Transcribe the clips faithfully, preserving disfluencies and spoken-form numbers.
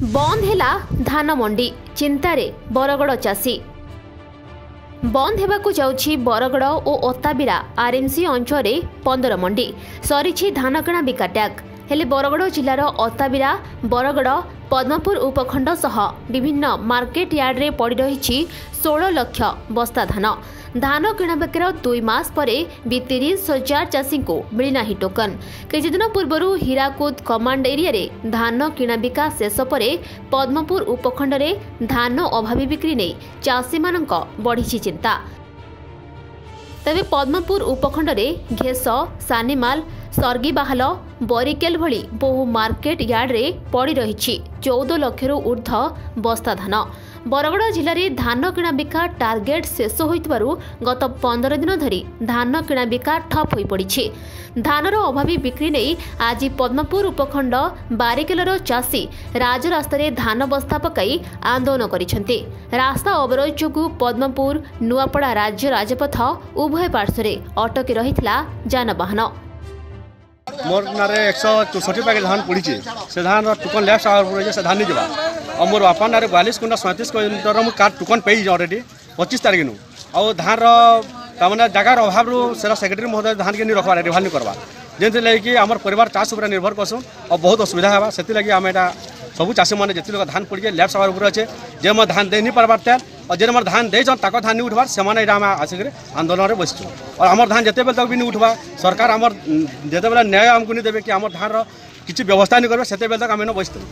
बंद हेला धान मंडी चिंतारे बरगड़ चाषी। बंद हेबाकु जाउछि बरगड़ और ओताबिरा आरएमसी अंचल पंद्रह मंडी सरी धान किणा बिका टैग हेले बरगड़ जिलार ओताबिरा बरगड़ पद्मपुर उपखंड सह विभिन्न मार्केट यार्ड रे पड़ी रही सोलह लक्ष बस्ता धान धान किणा बिक्र दुई मास परे भी तीस हजार चाषी को मिलना ही टोकन। किछि दिन पूर्व हीराकुद कमांड एरिया रे धान किणा बिका शेष परे पद्मपुर उपखंड रे धान अभावी बिक्री नहीं चाषी मानक बढ़ी चिंता। तबे पद्मपुर उपखंड रे घेस सानीमाल सर्गी बाहाल बरिकेल भली बहु मार्केट यार्ड रे पड़ी रही चौदह लक्ष ऊर्ध्व बस्ता धान। बरगड़ जिले में धान किणा बिका टार्गेट शेष होइतबारु गत पंद्रह दिन धरी धान किणा बिका ठप हो पड़ी। धानर अभावी बिक्री नहीं आज पद्मपुर उपखंड बारिकेलर चाषी राजरास्त धान बस्ता पकाई आंदोलन करिसेंती। रास्ता अवरोध जोगु पद्मपुर नुआपड़ा राज्य राजपथ उभय पार्श्वे अटकी रहितला जानवाहन। मोर नारे एक सौ चौसठ पैकेट धान पड़ी से धान टुकन लेफ्ट आवर से धान नहीं जावा और मोर बापा नारे बयालीस कुंटा सैंतीस क्विंटल मुझे कार टुकन पे अलरेडी पच्चीस तारीख नु और धान रहा जगार अभाव से सेक्रेटरी महोदय धान के नहीं रखवा रिभाल नहीं करवा जेन लगे आम परिवार चाष उपर निर्भर करसुँ और बहुत असुविधा है से लगे आम एटा सबू चाषी मैंने जिते लोग धान पड़ी लेफ्ट आवर उपर अच्छे जे मैं धान दे नहीं पार्बार तेल और जे मोर धान देन ताक धान नहीं उठबार से आसिक आंदोलन में बसचु और आम धान जिते बेल तक भी नहीं उठवा सरकार आम जिते बेले न्याय आमको नहीं देवे कि आम धान किसी व्यवस्था नहीं करेंगे से बेल तक आम बसतु।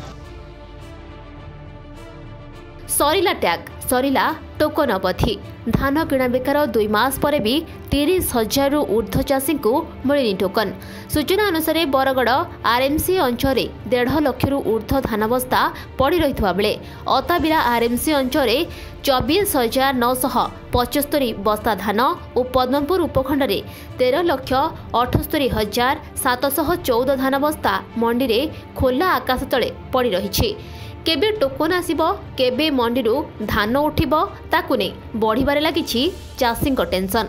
सरिला टैग सरिला टोकन अवधि धान किणा बेकार दुई मास परे भी तीस हजार ऊर्ध्व चाषी को मिलनी टोकन। सूचना अनुसार बरगड़ आरएमसी अंचल डेढ़ लक्ष ऊर्ध्व धान बस्ता पड़ी रही बेले ओताबिरा आरएमसी अंचल चौबीस हजार नौश पचस्तरी बस्ता धान और पद्मपुर उपखंड में तेरह लक्ष अठस्तरी हजार सातशह चौदह धान बस्ता मंडी में खोला आकाश तले पड़ी रही। केबे टोकन आसिबो केबे मंडीरू धान उठिबो ताकु नै बढ़िबारे लागिछि चाषी टेंशन।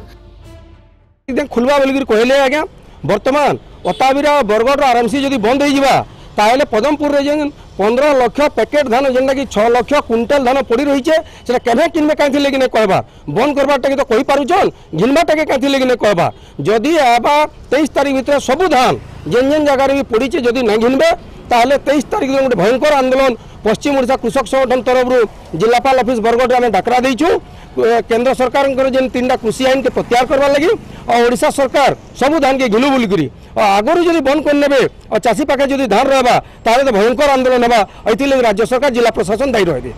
खुलवा बोलिक कहले आज्ञा वर्तमान ओताबिरा बरगड़ आरएमसी जदि बंद हो ताहले पदमपुर रे जेन पंद्रह लक्ष पैकेट धान जेनटा कि छह लक्ष क्विंटल धान पड़ी रही है से केभे किनबे कहीं लगे नहीं कहबा बंद करवाटा तो कही पारुछन घिनबाटा के कहीं लगे नहीं कहबा जदि आबा तेईस तारीख भीतर सबू धान जेन जेन जगह भी पड़ी जदि नहीं घिनबे ताहले तेईस तारीख दिन गोटे भयंकर आंदोलन पश्चिम ओडिशा कृषक संगठन तरफ जिलापाल ऑफिस बरगड़ आम डाकरा देचु केंद्र सरकार जेन तीन टा कृषि आईन के प्रत्याहार करवा लगी और ओडिशा सरकार सबू धान के घिनू बोलिकी और आगुरी जब बंद करने और चाषी पाखे जब धान रहा ताले तो भयंकर आंदोलन होगा ये राज्य सरकार जिला प्रशासन दायी रहे।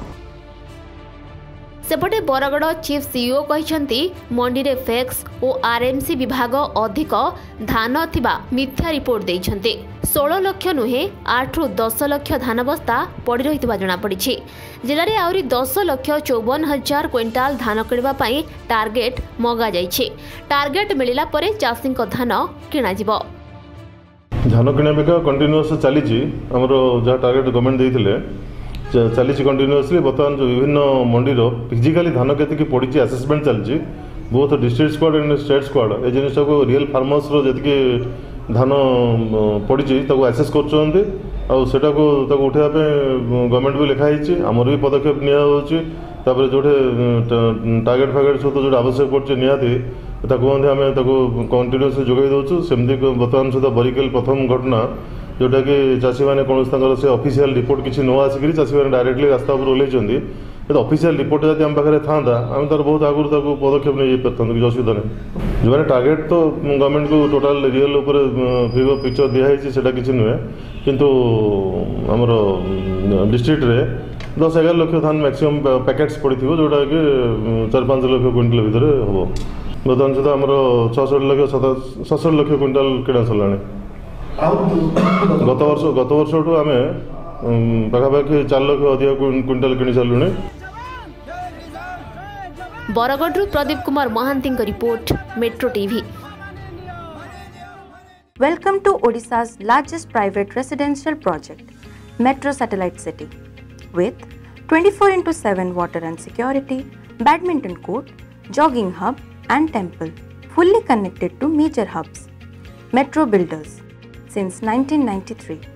सेपटे बरगड़ चीफ सीईओ कहते मंडी रे फैक्स और आरएमसी विभाग अधिक धान थिबा मिथ्या रिपोर्ट देइछन्ते। सोलह लक्ष नुहे आठ रु दस लक्ष धान बस्ता पड़ी रही जना पड़ी। जिले में आहरी दस लक्ष चौवन हजार क्विंटाल धान किणवा पाई टार्गेट मगा जाइछे। टार्गेट मिलिला परे चाषी धान किणा जिवो। धान किणा बिका कंटिन्यूअस चली आमर जहाँ टार्गेट गवर्नमेंट देइथिले चली कंटिन्यूअसली बर्तमान जो विभिन्न मंडीर फिजिकाली धान के पड़ी आसेसमेंट चलती बहुत district squad and state squad ए जिनटा को रियल फार्मर्स जी धान पड़ी आसेस करटा को उठापे गवर्नमेंट भी लिखाई आमर भी पदक्षेप निपर जो टार्गेट फार्गेट सब जो आवश्यक पड़े निहाती आम कंटिन्यूअसली जोगाई दौचु सेमती बर्तमान सहित बरिकेल प्रथम घटना जोटा कि चाषी मैंने कौन से ऑफिशियल रिपोर्ट किसी न आसिक चाषी मैंने डायरेक्टली रास्ता पर ओल्लैंती तो ऑफिशियल रिपोर्ट जब आम पाखे था आम तार बहुत आगुरी पदक्षेप नहीं पारता किसी असुविधा नहीं। जो मैंने टार्गेट तो गवर्नमेंट को टोटाल रियल भिव पिक्चर दिखाई से किसी नुहे किंतु आमर डिस्ट्रिक्ट रे दस एगार लक्ष धान मैक्सिमम पैकेट्स पड़ी थी जोटा कि चार पाँच लक्ष क्विंटल भितर हम बर्तमान सुधा आमर छठ लक्ष सतसठ लक्ष क्विंटल किणा सरला। गत वर्ष गत वर्ष आम पाखापाखि चार लक्ष अधिक क्विंटल किणी सारूँ। Bargarh Pradeep Kumar Mahanti report Metro TV. Welcome to Odisha's largest private residential project, Metro Satellite City, with twenty-four into seven water and security, badminton court, jogging hub and temple, fully connected to major hubs. Metro Builders since nineteen ninety-three.